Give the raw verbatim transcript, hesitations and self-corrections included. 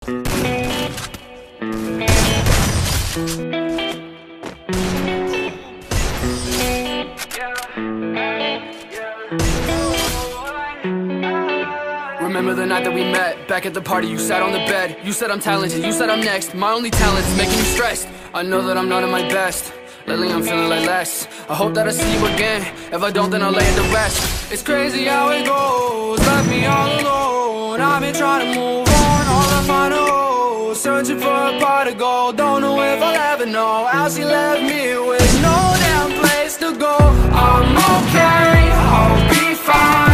Remember the night that we met, back at the party, you sat on the bed. You said I'm talented, you said I'm next. My only talent's making you stressed. I know that I'm not at my best. Lately I'm feeling like less. I hope that I see you again. If I don't, then I'll lay it to rest. It's crazy how it goes, left me all alone. I've been trying to move on, all I find is searching for a pot of gold. Don't know if I'll ever know how she left me with no damn place to go. I'm okay, I'll be fine.